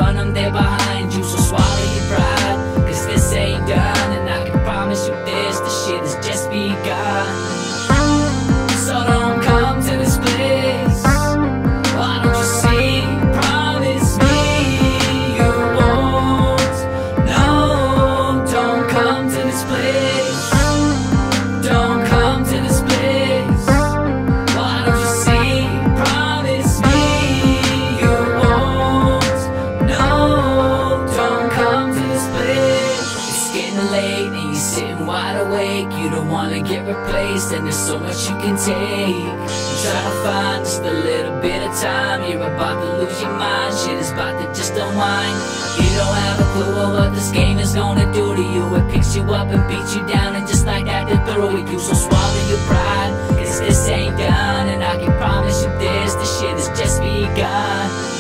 run, I'm there behind you. So swallow your pride, cause this ain't done. And I can promise you this, the shit has just begun. So don't come to this place. Why don't you see? Promise me you won't. No, don't come to this place. Don't come to this place. Why don't you see? Promise me you won't. No, don't come to this place. It's getting late and you're sitting wide awake. You don't wanna get replaced and there's so much you can take. You try to find just a little bit of time. You're about to lose your mind, shit is about to just unwind. You don't have a clue of what this game is gonna do to you. It picks you up and beats you down and just like that they throw at you. So swallow your pride, cause this ain't done. And I can promise you this, the shit has just begun.